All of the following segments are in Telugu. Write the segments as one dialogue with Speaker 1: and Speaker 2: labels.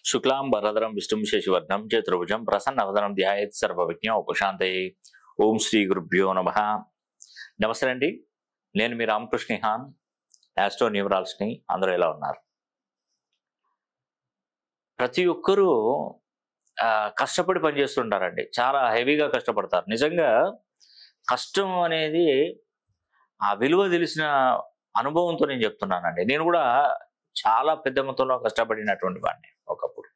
Speaker 1: శుక్లాం వరదరం విష్ణుం శశివర్ణం చతుర్భుజం ప్రసన్నవదనం ధ్యాయేత్ సర్వవిజ్ఞ ఉపశాంతయే. ఓం శ్రీ గురుభ్యో నమః. నమస్తే అండి, నేను మీ రామకృష్ణ హాన్, యాస్ట్రో న్యూమరాలజీని. అందరూ ఎలా ఉన్నారు? ప్రతి ఒక్కరూ కష్టపడి పనిచేస్తుంటారండి. చాలా హెవీగా కష్టపడతారు. నిజంగా కష్టం అనేది ఆ విలువ తెలిసిన అనుభవంతో నేను చెప్తున్నానండి. నేను కూడా చాలా పెద్ద మొత్తంలో కష్టపడినటువంటి వాడిని ఒకప్పుడు.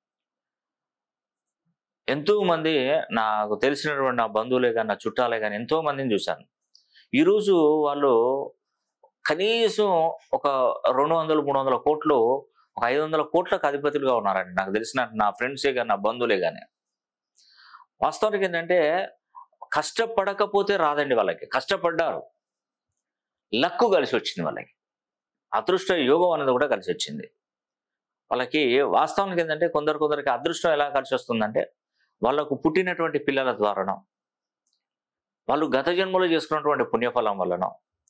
Speaker 1: ఎంతో మంది నాకు తెలిసినటువంటి నా బంధువులే కానీ, నా చుట్టాలే కానీ ఎంతో మందిని చూశాను. ఈరోజు వాళ్ళు కనీసం ఒక 200-300 కోట్లు, ఒక 500 కోట్లకు అధిపతులుగా ఉన్నారండి. నాకు తెలిసిన నా ఫ్రెండ్సే కానీ, నా బంధువులే కానీ. వాస్తవానికి ఏంటంటే కష్టపడకపోతే రాదండి వాళ్ళకి. కష్టపడ్డారు, లక్కు కలిసి వచ్చింది వాళ్ళకి, అదృష్ట యోగం అనేది కూడా కలిసి వచ్చింది వాళ్ళకి. వాస్తవానికి ఏంటంటే కొందరికి అదృష్టం ఎలా కలిసి వస్తుందంటే వాళ్ళకు పుట్టినటువంటి పిల్లల ద్వారానో, వాళ్ళు గత జన్మలో చేసుకున్నటువంటి పుణ్యఫలం వలన,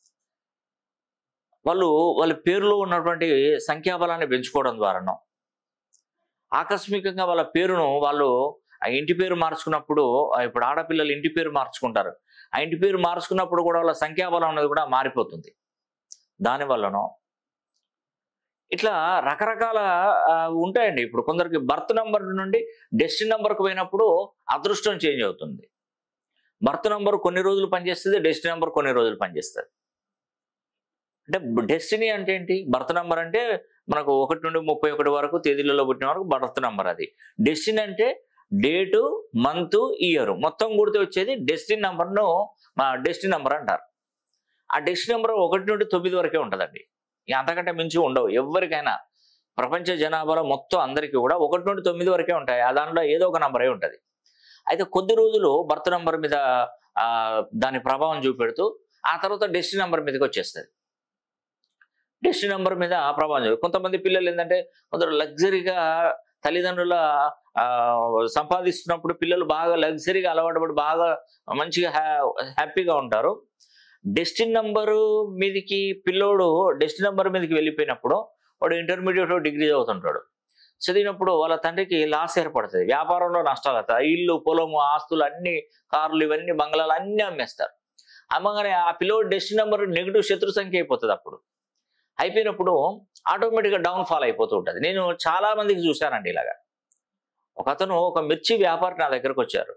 Speaker 1: వాళ్ళ పేరులో ఉన్నటువంటి సంఖ్యాబలాన్ని పెంచుకోవడం ద్వారానో, ఆకస్మికంగా వాళ్ళ పేరును వాళ్ళు ఆ ఇంటి పేరు మార్చుకున్నప్పుడు, ఇప్పుడు ఆడపిల్లలు ఇంటి పేరు మార్చుకుంటారు, ఆ ఇంటి పేరు మార్చుకున్నప్పుడు కూడా వాళ్ళ సంఖ్యాబలం అనేది కూడా మారిపోతుంది. దానివల్లనో ఇట్లా రకరకాల ఉంటాయండి. ఇప్పుడు కొందరికి బర్త్ నంబర్ నుండి డెస్టినీ నంబర్కి పోయినప్పుడు అదృష్టం చేంజ్ అవుతుంది. బర్త్ నంబర్ కొన్ని రోజులు పనిచేస్తుంది, డెస్టినీ నంబర్ కొన్ని రోజులు పనిచేస్తుంది. అంటే డెస్టినీ అంటే ఏంటి? బర్త్ నంబర్ అంటే మనకు 1 నుండి 31 వరకు తేదీలలో పుట్టిన వరకు బర్త్ నంబర్. అది డెస్టినీ అంటే డేటు, మంత్, ఇయర్ మొత్తం కూడితే వచ్చేది డెస్టినీ నంబర్ను డెస్టినీ నంబర్ అంటారు. ఆ డెస్టినీ నంబర్ 1 నుండి 9 వరకే ఉంటుందండి. అంతకంటే మించి ఉండవు ఎవరికైనా. ప్రపంచ జనాభాలో మొత్తం అందరికీ కూడా 1 నుండి 9 వరకే ఉంటాయి. ఆ దాంట్లో ఏదో ఒక నంబరే ఉంటుంది. అయితే కొద్ది రోజులు బర్త్ నంబర్ మీద దాని ప్రభావం చూపెడుతూ ఆ తర్వాత డెస్టినీ నంబర్ మీదకి వచ్చేస్తుంది. డెస్టినీ నంబర్ మీద ప్రభావం చూపి కొంతమంది పిల్లలు ఏంటంటే కొందరు లగ్జరీగా తల్లిదండ్రుల సంపాదిస్తున్నప్పుడు పిల్లలు బాగా లగ్జరీగా అలవాటు పడి బాగా మంచిగా హ్యాపీగా ఉంటారు. డెస్టినీ నంబరు మీదకి పిల్లోడు డెస్టినీ నంబర్ మీదకి వెళ్ళిపోయినప్పుడు వాడు ఇంటర్మీడియట్ డిగ్రీ చదువుతుంటాడు. చదివినప్పుడు వాళ్ళ తండ్రికి లాస్ ఏర్పడుతుంది, వ్యాపారంలో నష్టాలు అవుతాయి. ఇల్లు, పొలము, ఆస్తులు అన్ని, కార్లు, ఇవన్నీ బంగ్లాలు అన్నీ అమ్మేస్తారు. అమ్మగానే ఆ పిల్లోడు డెస్టినీ నంబర్ నెగిటివ్ శత్రు సంఖ్య అయిపోతుంది. అప్పుడు అయిపోయినప్పుడు ఆటోమేటిక్గా డౌన్ ఫాల్ అయిపోతూ ఉంటుంది. నేను చాలా మందికి చూశానండి ఇలాగా. ఒక మిర్చి వ్యాపారి నా దగ్గరకు వచ్చారు.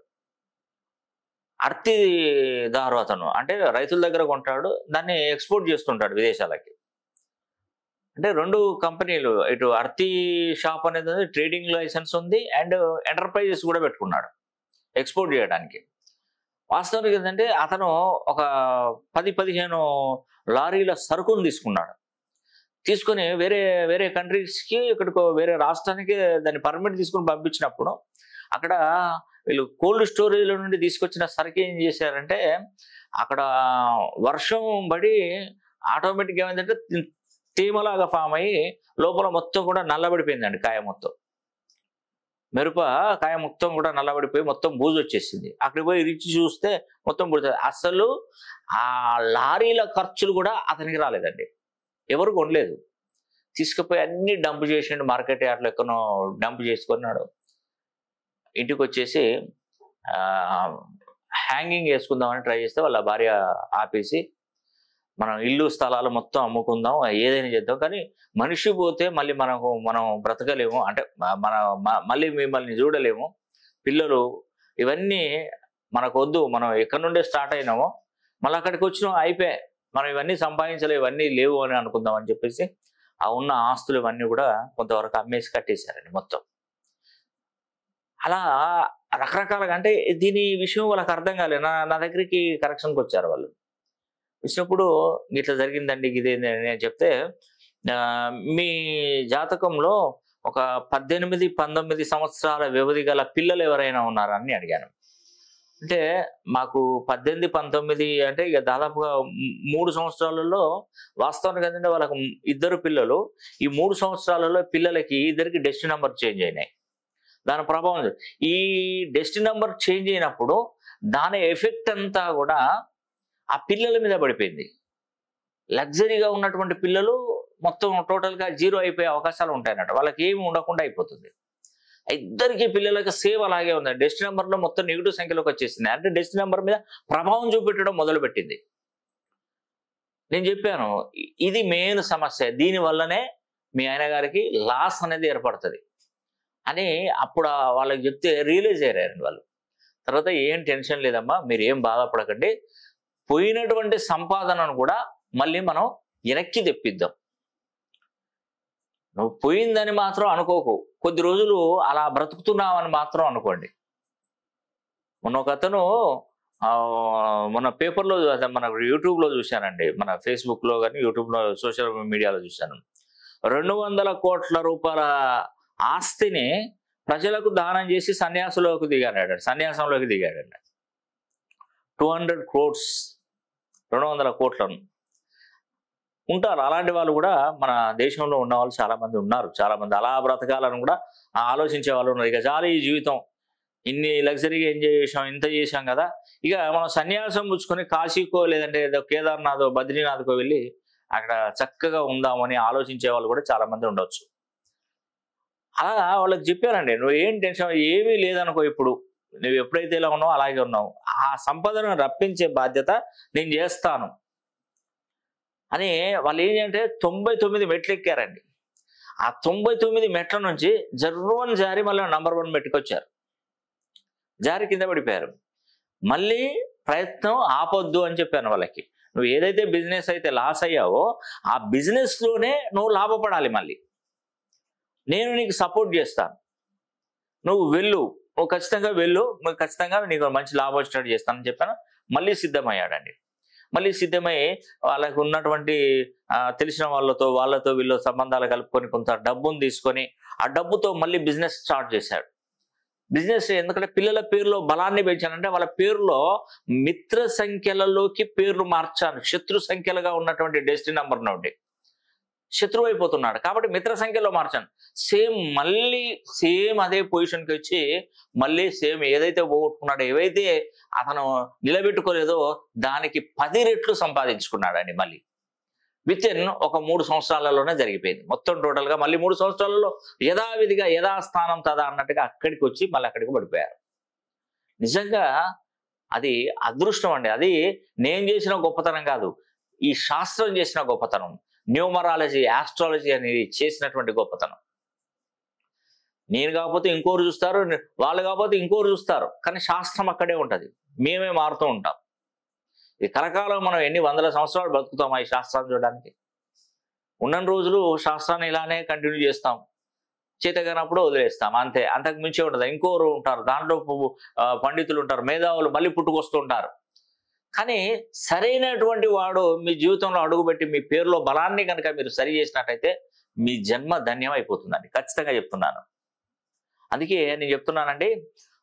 Speaker 1: అర్తిదారు అతను, అంటే రైతుల దగ్గర కొంటాడు, దాన్ని ఎక్స్పోర్ట్ చేస్తుంటాడు విదేశాలకి. అంటే 2 కంపెనీలు, ఇటు అర్తి షాప్ అనేది ఉంది, ట్రేడింగ్ లైసెన్స్ ఉంది, అండ్ ఎంటర్ప్రైజెస్ కూడా పెట్టుకున్నాడు ఎక్స్పోర్ట్ చేయడానికి. వాస్తవానికి ఏంటంటే అతను ఒక 10-15 లారీల సరుకును తీసుకున్నాడు. తీసుకొని వేరే కంట్రీస్కి, ఇక్కడికి వేరే రాష్ట్రానికి దాన్ని పర్మిట్ తీసుకుని పంపించినప్పుడు అక్కడ వీళ్ళు కోల్డ్ స్టోరేజ్ల నుండి తీసుకొచ్చిన సరుకు ఏం చేశారంటే అక్కడ వర్షం పడి ఆటోమేటిక్గా ఏమైందంటే తేమలాగా ఫామ్ అయ్యి లోపల మొత్తం కూడా నల్లబడిపోయిందండి. కాయ మొత్తం, కాయ మొత్తం కూడా నల్లబడిపోయి మొత్తం బూజు వచ్చేసింది. అక్కడికి పోయి రిచి చూస్తే మొత్తం బుడుతుంది. అసలు ఆ లారీల ఖర్చులు కూడా అతనికి రాలేదండి, ఎవరు కొనలేదు. తీసుకుపోయి అన్ని డంప్ చేసిండు, మార్కెట్ యార్డ్లో ఎక్కడో డంప్ చేసుకున్నాడు. ఇంటికి వచ్చేసి హ్యాంగింగ్ వేసుకుందామని ట్రై చేస్తే వాళ్ళ భార్య ఆపేసి, మనం ఇల్లు స్థలాలు మొత్తం అమ్ముకుందాం, ఏదైనా చేద్దాం, కానీ మనిషి పోతే మళ్ళీ మనం బ్రతకలేము, అంటే మళ్ళీ మిమ్మల్ని చూడలేము, పిల్లలు ఇవన్నీ మనకు వద్దు, మనం ఎక్కడి నుండే స్టార్ట్ అయినామో మళ్ళీ అక్కడికి వచ్చినాం, అయిపోయాయి, మనం ఇవన్నీ సంపాదించలేవు, ఇవన్నీ లేవు అని అనుకుందాం అని చెప్పేసి ఆ ఉన్న ఆస్తులు ఇవన్నీ కూడా కొంతవరకు అమ్మేసి కట్టేశారండి మొత్తం. అలా రకరకాలుగా, అంటే దీని విషయం వాళ్ళకి అర్థం కాలేదు. నా దగ్గరికి కరెక్షన్కి వచ్చారు వాళ్ళు. వచ్చినప్పుడు ఇట్లా జరిగిందండి, ఇదేంటి అని చెప్తే, మీ జాతకంలో ఒక 18-19 సంవత్సరాల వ్యవధి గల పిల్లలు ఎవరైనా ఉన్నారా అని అడిగాను. అంటే మాకు 18-19 అంటే ఇక దాదాపుగా 3 సంవత్సరాలలో, వాస్తవానికి ఏంటంటే వాళ్ళకు 2 పిల్లలు. ఈ 3 సంవత్సరాలలో పిల్లలకి 2కి డెస్టినీ నంబర్ చేంజ్ అయినాయి. దాని ప్రభావం ఈ డెస్టినీ నంబర్ చేంజ్ అయినప్పుడు దాని ఎఫెక్ట్ అంతా కూడా ఆ పిల్లల మీద పడిపోయింది. లగ్జరీగా ఉన్నటువంటి పిల్లలు మొత్తం టోటల్గా జీరో అయిపోయే అవకాశాలు ఉంటాయన్నట్టు. వాళ్ళకి ఏమి ఉండకుండా అయిపోతుంది. ఇద్దరికి పిల్లలకి సేమ్ అలాగే ఉంది. డెస్టినీ నెంబర్లో మొత్తం నెగిటివ్ సంఖ్యలోకి వచ్చేసింది. అంటే డెస్టినీ నెంబర్ మీద ప్రభావం చూపెట్టడం మొదలుపెట్టింది. నేను చెప్పాను ఇది మెయిన్ సమస్య, దీని వల్లనే మీ ఆయన గారికి లాస్ అనేది ఏర్పడుతుంది అని అప్పుడు వాళ్ళకి చెప్తే రియలైజ్ అయ్యారండి వాళ్ళు. తర్వాత ఏం టెన్షన్ లేదమ్మా, మీరు ఏం బాధపడకండి, పోయినటువంటి సంపాదనను కూడా మళ్ళీ మనం వెనక్కి తెప్పిద్దాం. నువ్వు పోయిందని మాత్రం అనుకోకు, కొద్ది రోజులు అలా బ్రతుకుతున్నావని మాత్రం అనుకోండి. మొన్న ఒక అతను మన పేపర్లో మన యూట్యూబ్లో చూశానండి, మన ఫేస్బుక్లో కానీ యూట్యూబ్లో సోషల్ మీడియాలో చూశాను. 200 కోట్ల రూపాయల ఆస్తిని ప్రజలకు దానం చేసి సన్యాసంలోకి దిగాడండి. 200 crores 200 కోట్లను ఉంటారు. అలాంటి వాళ్ళు కూడా మన దేశంలో ఉన్న వాళ్ళు చాలా మంది ఉన్నారు. చాలా మంది అలా బ్రతకాలను కూడా ఆలోచించే వాళ్ళు ఉన్నారు. ఇక చాలు ఈ జీవితం, ఇన్ని లగ్జరీగా ఎంజాయ్ చేసాం, ఇంత చేసాం కదా, ఇక మనం సన్యాసం పుచ్చుకొని కాశీకో లేదంటే ఏదో కేదార్నాథ్ బద్రీనాథ్కో వెళ్ళి అక్కడ చక్కగా ఉందామని ఆలోచించే వాళ్ళు కూడా చాలా మంది ఉండొచ్చు. అలా వాళ్ళకి చెప్పారండి, నువ్వు ఏం టెన్షన్ ఏమీ లేదనుకో, ఇప్పుడు నువ్వు ఎప్పుడైతే ఇలా ఉన్నావు అలాగే ఉన్నావు, ఆ సంపదను రప్పించే బాధ్యత నేను చేస్తాను అని వాళ్ళు ఏంటంటే 99 మెట్లు ఎక్కారండి. ఆ 99 మెట్ల నుంచి జర్రువని జారి మళ్ళీ నంబర్ 1 మెట్టుకొచ్చారు. జారి కింద పడిపోయారు. మళ్ళీ ప్రయత్నం ఆపొద్దు అని చెప్పాను వాళ్ళకి. నువ్వు ఏదైతే బిజినెస్ అయితే లాస్ అయ్యావో ఆ బిజినెస్లోనే నువ్వు లాభపడాలి. మళ్ళీ నేను నీకు సపోర్ట్ చేస్తాను, నువ్వు వెళ్ళు, నువ్వు ఖచ్చితంగా వెళ్ళు, నువ్వు ఖచ్చితంగా నీకు మంచి లాభం వచ్చినట్టు చేస్తానని చెప్పాను. మళ్ళీ సిద్ధమయ్యాడండి. మళ్ళీ సిద్ధమై వాళ్ళకు ఉన్నటువంటి తెలిసిన వాళ్ళతో వీళ్ళు సంబంధాలు కలుపుకొని కొంత డబ్బును తీసుకొని ఆ డబ్బుతో మళ్ళీ బిజినెస్ స్టార్ట్ చేశాడు. బిజినెస్ ఎందుకంటే పిల్లల పేరులో బలాన్ని పెంచానంటే వాళ్ళ పేరులో మిత్ర సంఖ్యలలోకి పేర్లు మార్చాను. శత్రు సంఖ్యలుగా ఉన్నటువంటి డెస్టినీ నెంబర్ నుండి శత్రువు అయిపోతున్నాడు కాబట్టి మిత్ర సంఖ్యలో మార్చాను. మళ్ళీ అదే పొజిషన్కి వచ్చి మళ్ళీ ఏదైతే పోగొట్టుకున్నాడో, ఏవైతే అతను నిలబెట్టుకోలేదో దానికి 10 రెట్లు సంపాదించుకున్నాడండి. మళ్ళీ విత్ ఇన్ ఒక 3 సంవత్సరాలలోనే జరిగిపోయింది. మొత్తం టోటల్గా మళ్ళీ 3 సంవత్సరాలలో యథావిధిగా యథాస్థానం తదా అన్నట్టుగా అక్కడికి వచ్చి మళ్ళీ అక్కడికి పడిపోయారు. నిజంగా అది అదృష్టం అండి. అది నేను చేసిన గొప్పతనం కాదు, ఈ శాస్త్రం చేసిన గొప్పతనం. న్యూమరాలజీ, ఆస్ట్రాలజీ అనేది చేసినటువంటి గొప్పతనం. నేను కాకపోతే ఇంకోరు చూస్తారు, వాళ్ళు కాకపోతే ఇంకోరు చూస్తారు, కానీ శాస్త్రం అక్కడే ఉంటుంది. మేమే మారుతూ ఉంటాం. ఇది కలకాలం మనం ఎన్ని వందల సంవత్సరాలు బ్రతుకుతాం ఈ శాస్త్రాన్ని చూడడానికి. ఉన్న రోజులు శాస్త్రాన్ని ఇలానే కంటిన్యూ చేస్తాం, చేతగానప్పుడు వదిలేస్తాం, అంతే. అంతకు మించి ఉంటుంది. ఇంకోరు ఉంటారు, దాంట్లో పండితులు ఉంటారు, మేధావులు మళ్ళీ పుట్టుకొస్తూ ఉంటారు. కానీ సరైనటువంటి వాడు మీ జీవితంలో అడుగుపెట్టి మీ పేరులో బలాన్ని కనుక మీరు సరి చేసినట్టయితే మీ జన్మ ధన్యం అయిపోతుందండి. ఖచ్చితంగా చెప్తున్నాను. అందుకే నేను చెప్తున్నానండి,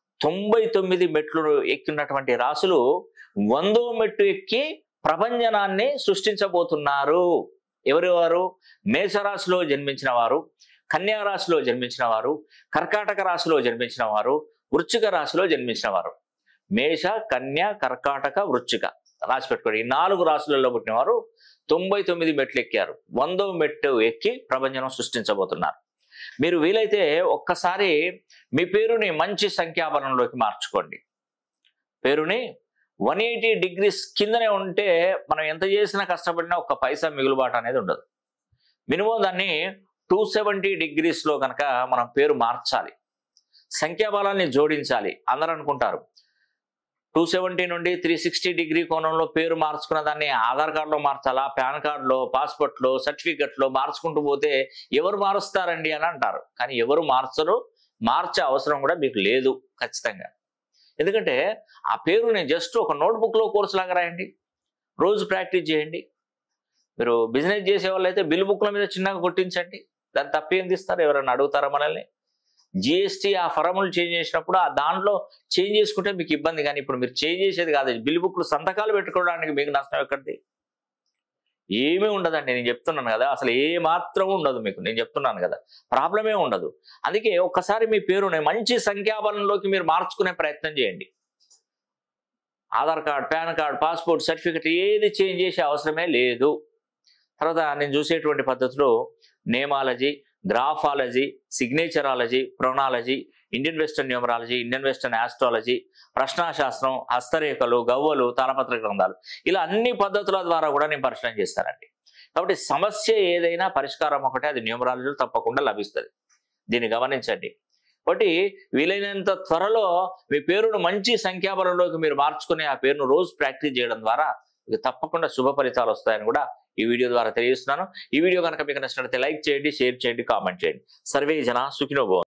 Speaker 1: 99 మెట్లు ఎక్కినటువంటి రాసులు 100వ మెట్టు ఎక్కి ప్రభంజనాన్ని సృష్టించబోతున్నారు. ఎవరెవరు? మేషరాశిలో జన్మించిన వారు, కన్యా రాశిలో జన్మించిన వారు, కర్కాటక రాశిలో జన్మించిన వారు, వృశ్చిక రాశిలో జన్మించిన వారు. మేష, కన్య, కర్కాటక, వృశ్చిక రాసి పెట్టుకోండి. ఈ 4 రాశులలో పుట్టిన వారు 99 మెట్లు ఎక్కారు. 100వ మెట్టు ఎక్కి ప్రభంజనం సృష్టించబోతున్నారు. మీరు వీలైతే ఒక్కసారి మీ పేరుని మంచి సంఖ్యాబలంలోకి మార్చుకోండి. పేరుని 180 degrees కిందనే ఉంటే మనం ఎంత చేసినా కష్టపడినా ఒక్క పైసా మిగులుబాటు అనేది ఉండదు. మినిమం దాన్ని 270 degrees కనుక మనం పేరు మార్చాలి, సంఖ్యాబలాన్ని జోడించాలి. అందరూ అనుకుంటారు 270 నుండి 360 degree కోణంలో పేరు మార్చుకున్న దాన్ని ఆధార్ కార్డులో మార్చాలా, పాన్ కార్డులో, పాస్పోర్ట్లో, సర్టిఫికెట్లో మార్చుకుంటూ పోతే ఎవరు మారుస్తారండి అని అంటారు. కానీ ఎవరు మార్చరు, మార్చే అవసరం కూడా మీకు లేదు ఖచ్చితంగా. ఎందుకంటే ఆ పేరుని జస్ట్ ఒక నోట్బుక్లో కోర్సు లాగా రాయండి, రోజు ప్రాక్టీస్ చేయండి. మీరు బిజినెస్ చేసే వాళ్ళు అయితే బిల్ బుక్ల మీద చిన్నగా కొట్టించండి, దాన్ని తప్పేం తీస్తారు? ఎవరైనా అడుగుతారా మనల్ని? జిఎస్టీ ఆ ఫార్ములు చేంజ్ చేసినప్పుడు ఆ దాంట్లో చేంజ్ చేసుకుంటే మీకు ఇబ్బంది, కానీ ఇప్పుడు మీరు చేంజ్ చేసేది కాదు. బిల్ బుక్లు సంతకాలు పెట్టుకోవడానికి మీకు నష్టం ఎక్కడిది? ఏమీ ఉండదండి. నేను చెప్తున్నాను కదా, అసలు ఏ మాత్రం ఉండదు మీకు. నేను చెప్తున్నాను కదా, ప్రాబ్లమే ఉండదు. అందుకే ఒక్కసారి మీ పేరుని మంచి సంఖ్యాబలంలోకి మీరు మార్చుకునే ప్రయత్నం చేయండి. Aadhaar card, PAN card, passport, certificate ఏది చేంజ్ చేసే అవసరమే లేదు. తర్వాత నేను చూసేటువంటి పద్ధతిలో nameology, graphology, signatureology, pronology, Indian western numerology, Indian western astrology, ప్రశ్నాశాస్త్రం, హస్తరేఖలు, గవ్వలు, తాళపత్ర గ్రంథాలు, ఇలా అన్ని పద్ధతుల ద్వారా కూడా నేను పరిశీలన చేస్తానండి. కాబట్టి సమస్య ఏదైనా పరిష్కారం ఒకటే, అది న్యూమరాలజీలో తప్పకుండా లభిస్తుంది. దీన్ని గమనించండి. కాబట్టి వీలైనంత త్వరలో మీ పేరును మంచి సంఖ్యాబలంలోకి మీరు మార్చుకుని ఆ పేరును రోజు ప్రాక్టీస్ చేయడం ద్వారా మీకు తప్పకుండా శుభ ఫలితాలు వస్తాయని కూడా ఈ వీడియో ద్వారా తెలియజేస్తున్నాను. ఈ వీడియో కనుక మీకు నచ్చినట్లయితే లైక్ చేయండి, షేర్ చేయండి, కామెంట్ చేయండి. సర్వే జన సుఖినో భవంతు.